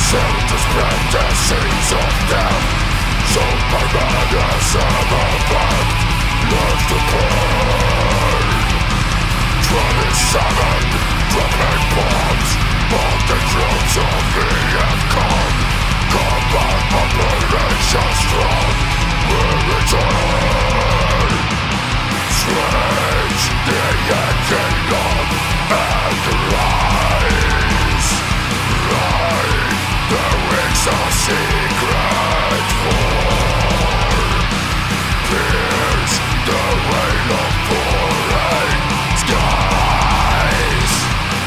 Seeds of death, Superman has ever been left to burn. 27 dropping bombs, but the troops of Vietcong. Combat operation strong will return. Strange, the ending of and rise. Ride the wings of secret war. Pierce the veil of foreign skies.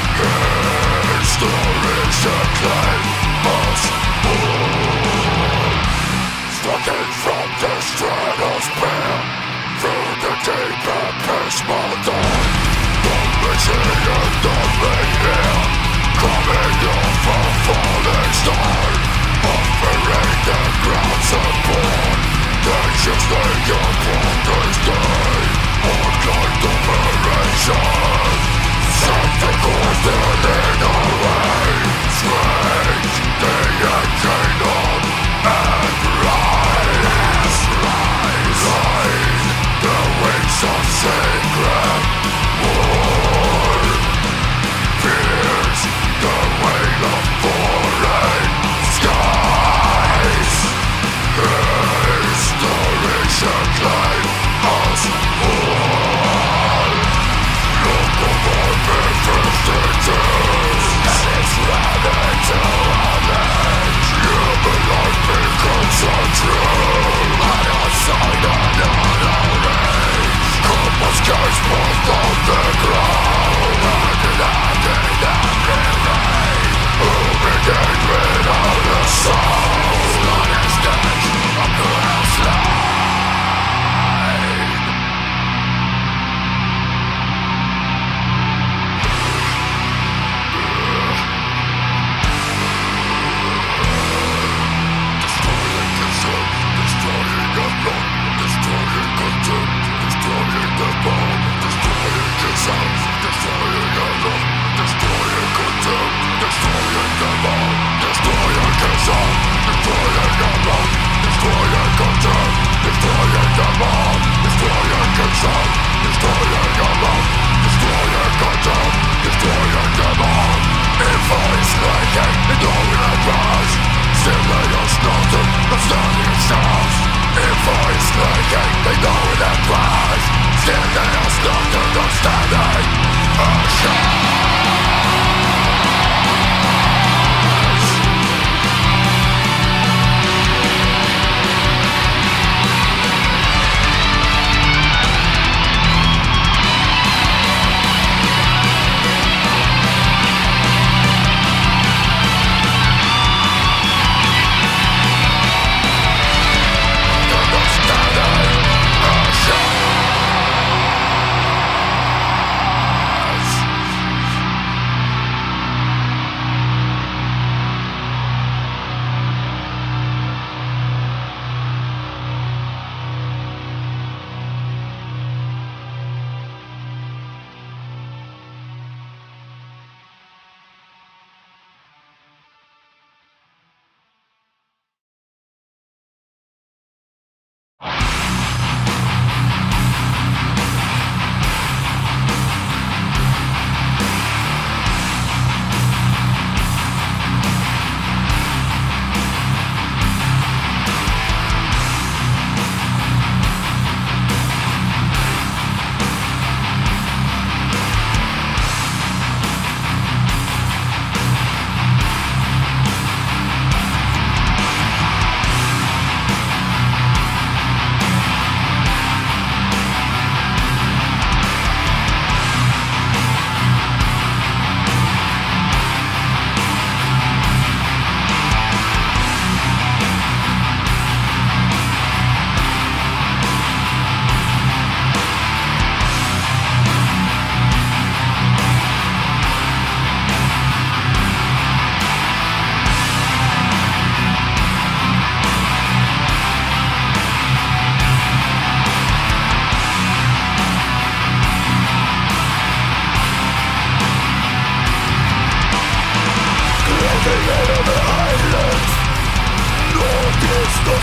Histories acclaim us all. Starting from the stratosphere, through the deep abysmal dawn. The mission and the maniac, coming off a falling star. Offering the grounds upon nations take upon this day. Online operation, set the course they're in array. Strange, the engine on and rise. Ride the wings of sacred war. Pierce the veil of foreign skies. History shall claim us all. Look over before and it's ready to avenge. Human life becomes untrue. On our side and on our age. Couples case both on the ground. Hand in every rain. Who began without a soul. On a stage, a cruel slide. Destroying consent, destroying unknown, destroying contempt, destroying the bone, destroying consent, destroying unknown, destroying contempt, destroying the bone, destroying consent.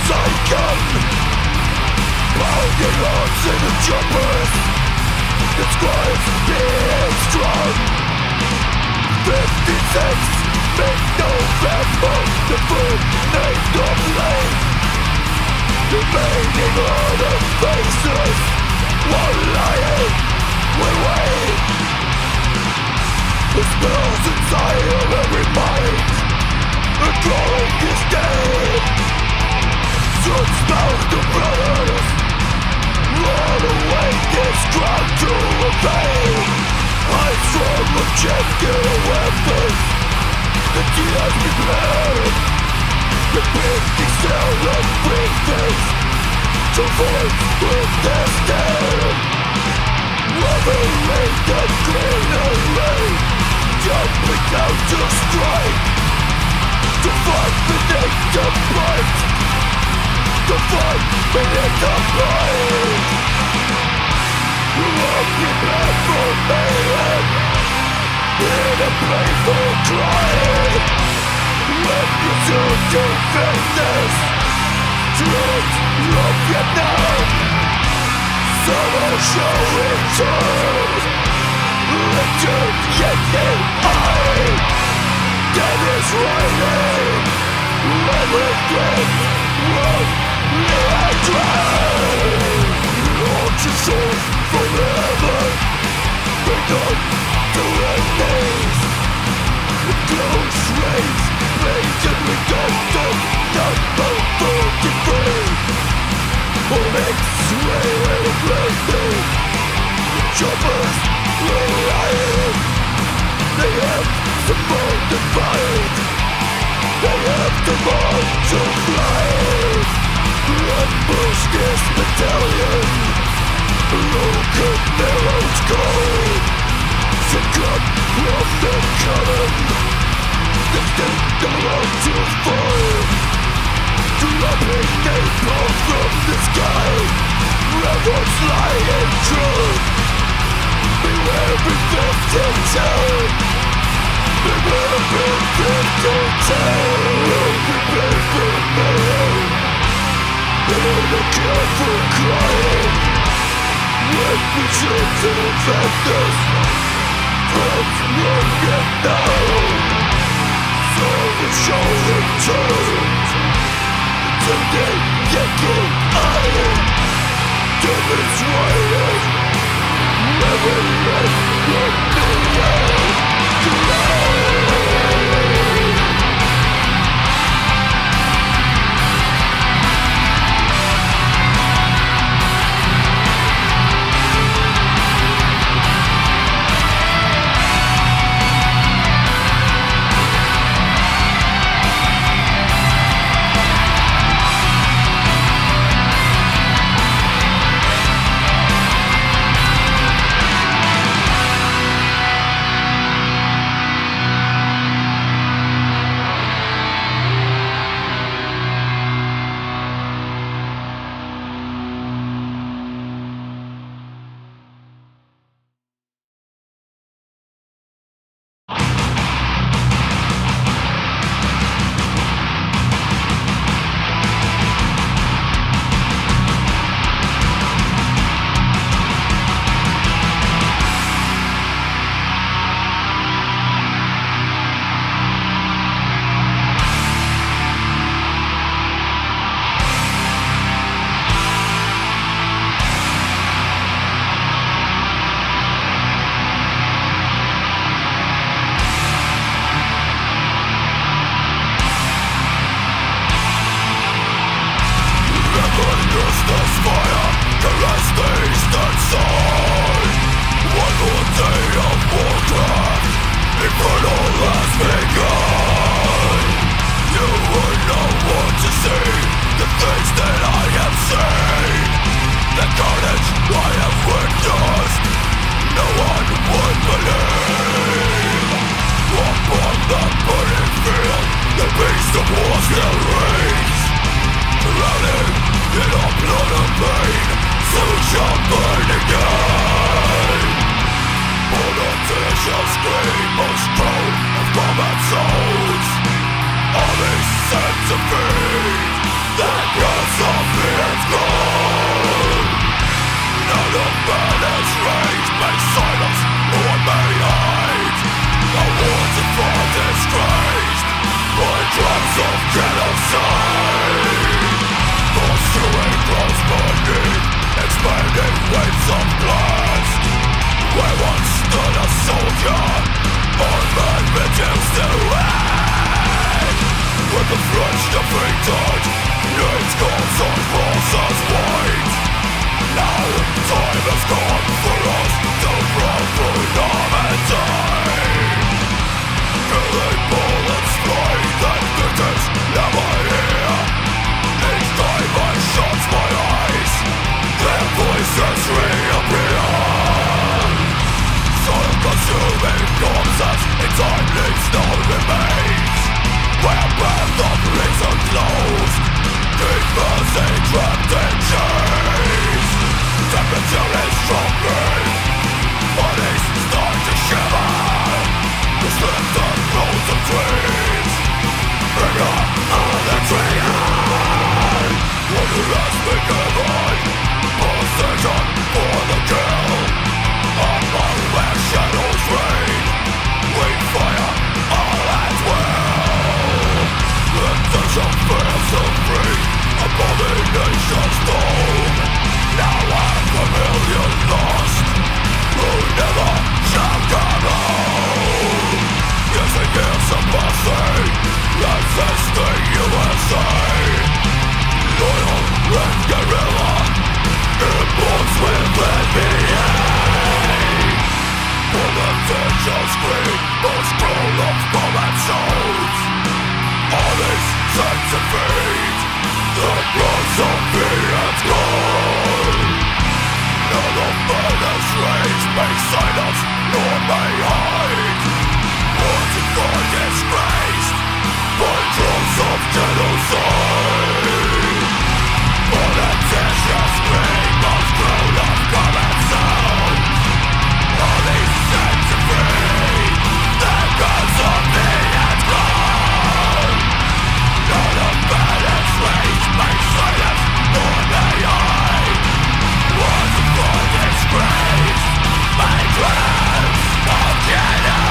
forsaken, pounding hearts in the choppers. The squires being strong. 56 mid-November, the full name of late. Remaining on the faces while lying, we wait. The spells inside of every mind, a calling is dead. Suns mouth the brothers, all awake this crowd to obey. Eyes from rejected weapons, the tears prepared. The big sound of free face to voice with their stand. Loving the green array, jumping down to strike, to fight beneath the bite, to fight beneath the bite. We're prepared for mayhem, in a playful cry. When you turn to fitness, truth of Vietnam, summer shall return. Return yet in high, death is raining. Everything will be dry. Launch your soul from heaven, bring on to enemies. Close range, painted redundant, number 43. On X-ray and blending, choppers relying. They have the more to fight, they have the more to fly. Ambush this battalion, look at Narrow's gold. Succumb from the column, the state around to fall. Dropping napalm from the sky, rebels lying true. Beware everything to tell, beware everything to tell. Prepare for mayhem, in a careful crying. When we should defend us from running now, so we shall return. Today, yanking iron, demon's waiting. Never let me out. Combat souls, all these sons of fate that Refuse to end. With the French defeated, names calls on forces white. Now time has come for us to run freedom and die. Killing bullets fly that victims never hear. Each time I shut my eyes, their voices reappear. Soul-consuming corpses in time leaves no remains. Where path of reason closed, demons trapped in chains. Temperature is dropping, bodies start to shiver. The strength of roads of trees, bring on all the trees. Order has been given, position for the kill. Among where shadows reign, we fire all at will. Intention fails to free abomination's dome. Now I'm a million lost, who never shall come home. Years and years of passing, life is the USA. Loyal red guerrilla, imports within me. For the vengeance scream, most scroll of combat souls. All these sets of fate, the blood of Vietnam's gone. None of murder's rage may silence nor may hide. Wanted for disgrace, by droves of genocide. Politicians scream of scroll of combat souls. All these sets of free, the guns of Vietnam. None of murder's rage may silence nor may hide. Was for disgrace, my dreams of genocide.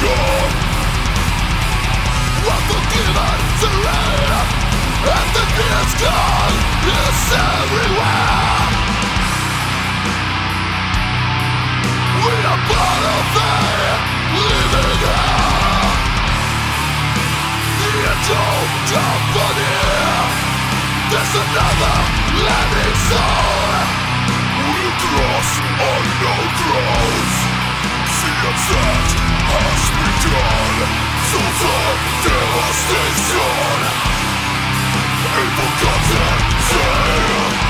gone. Unforgiven, surrender, and the nearest God is everywhere. We are part of it, living here. The angel company. There's another landing zone. We'll cross unknown roads. See a set has begun. Souls of devastation. Evil content fail.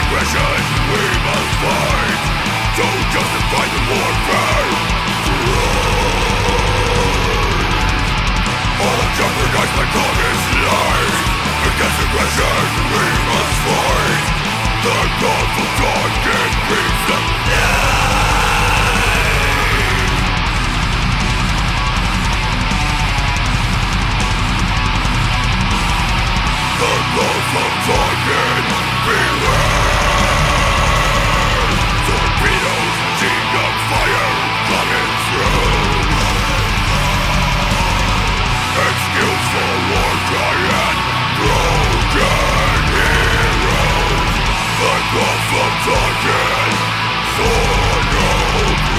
aggression we must fight to justify the warfare. All that jeopardize my communist life. Against aggression we must fight. The lawful target breathes the the lawful target, beware. Torpedoes, machine gun fire coming through. Excuse for war giant, broken heroes. The lawful target, final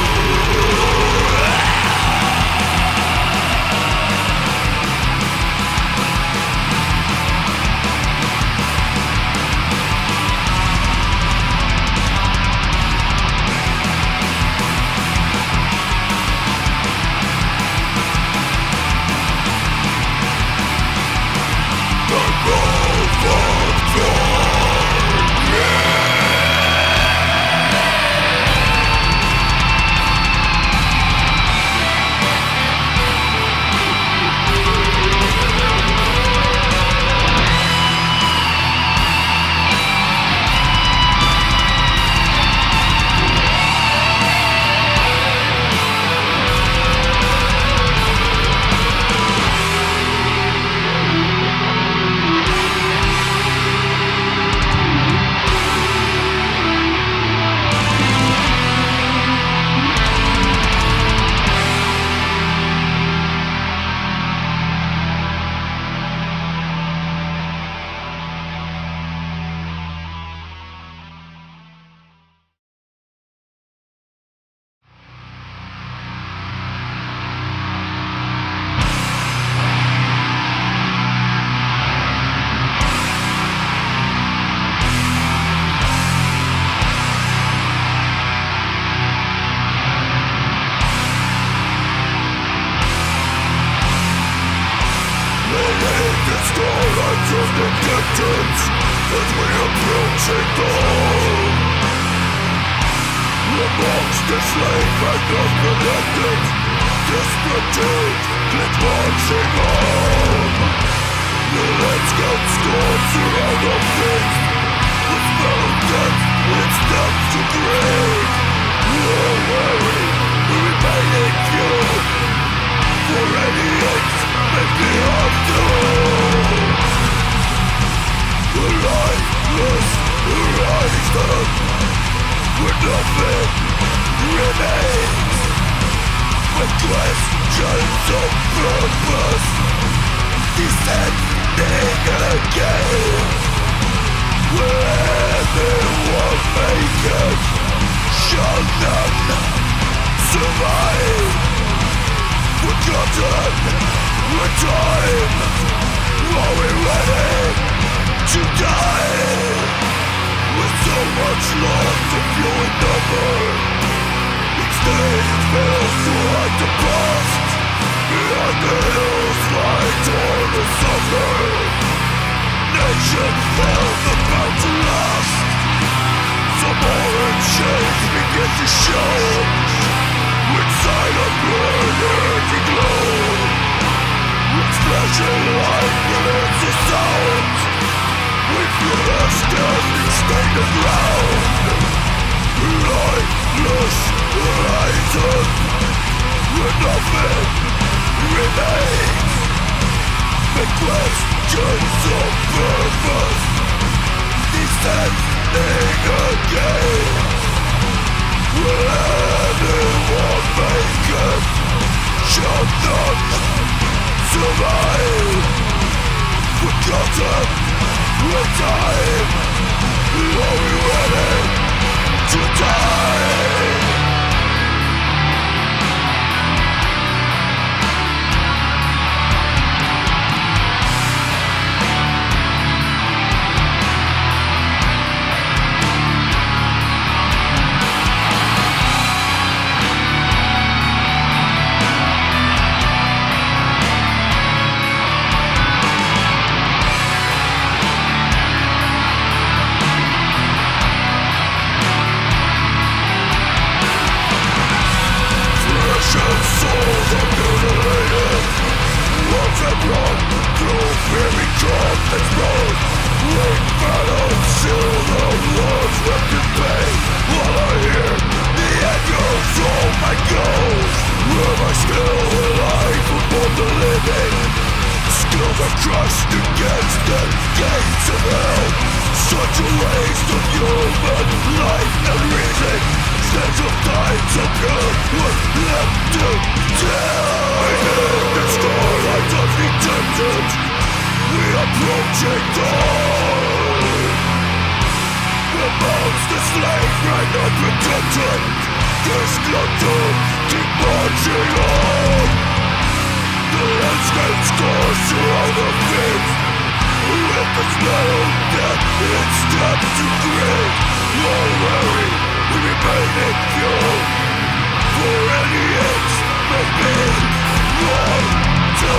waste of human life and reason. Sense of time so pure was left to die. In the starlight of eternity, we approaching dawn. Amongst the slave right unprotected, this glutton keep marching on. The landscape scars around our feet, with the smell of death it steps to greed. All weary, we remain in fuel, for any ends may be long to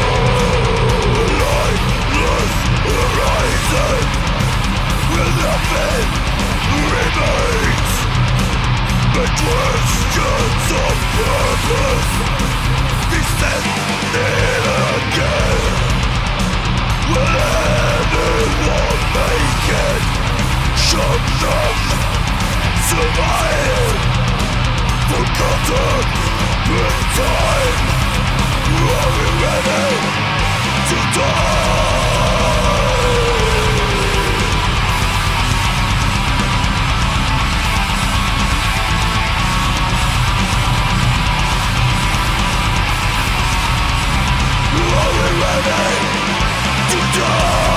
lifeless horizon, where nothing remains but questions of purpose, descending again. Will anyone make it? Should not survive, forgotten with time. Are we ready to die? Are we ready to die?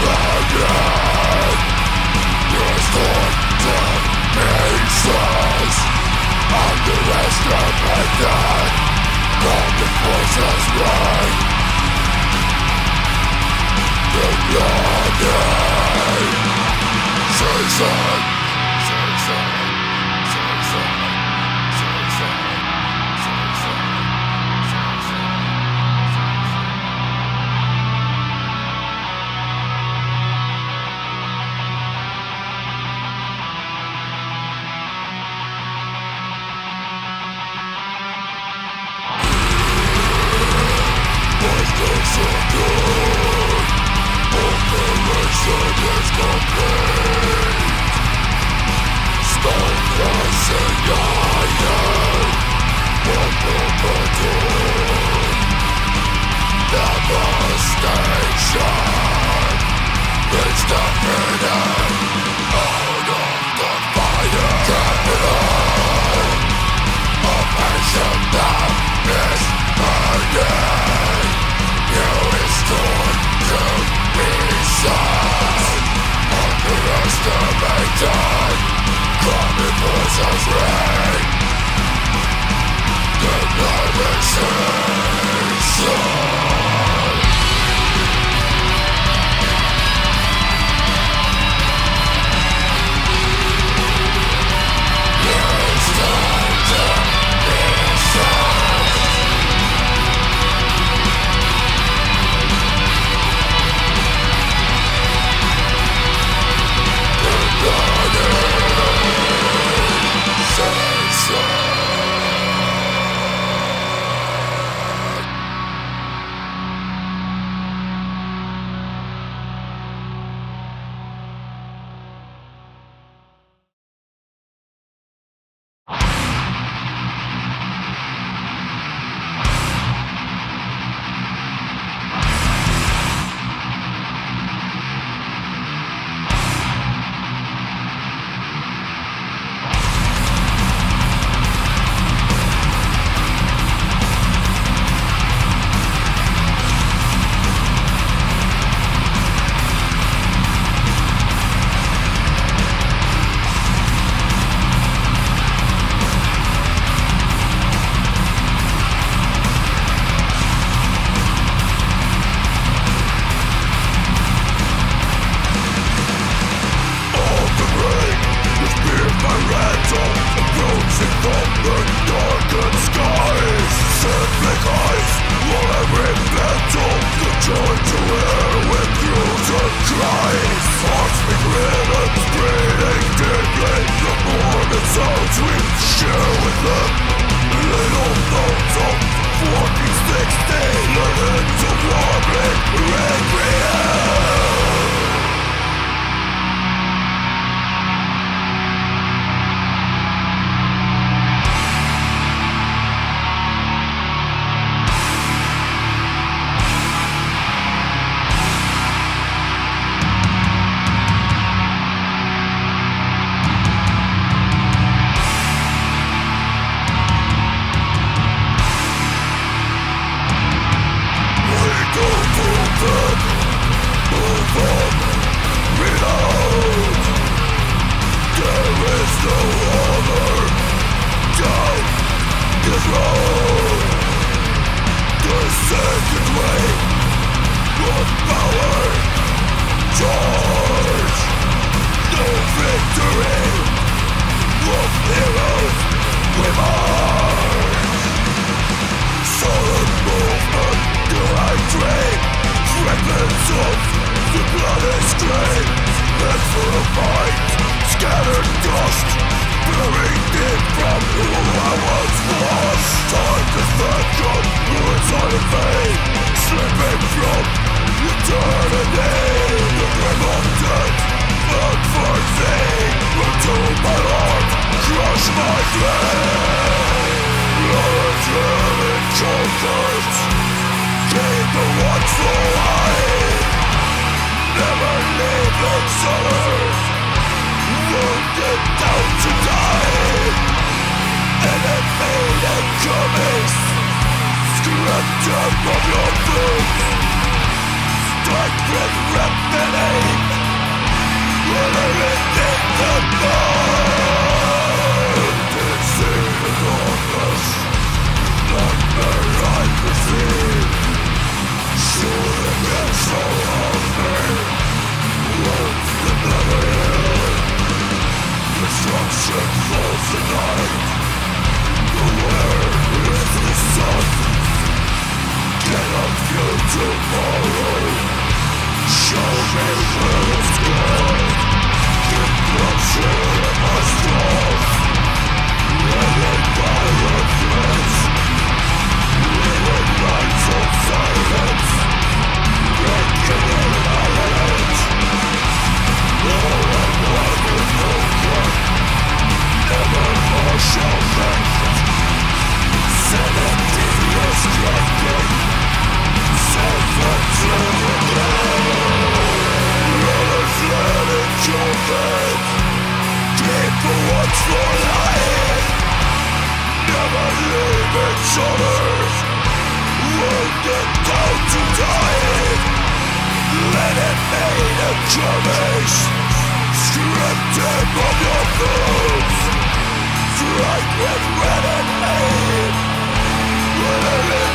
From your boots, strike with rep and aim, withering in the mind. Deceiving darkness, nightmare I perceive, shooting and so of me, wounds that never heal. Destruction falls tonight. Where is the sun? Cannot view tomorrow. Show me where it's gone. Keep closer in my strong. Living by regrets. Living nights of silence. Breaking annihilate. All and one with no one. Never more shall make. Sanity is drifting. Brothers, let it jump. Keep the watchful eye. Never leave each other. Wounded down to die. Let it made a crevice. Stripped him of your boots. Strike with red and pain. Let it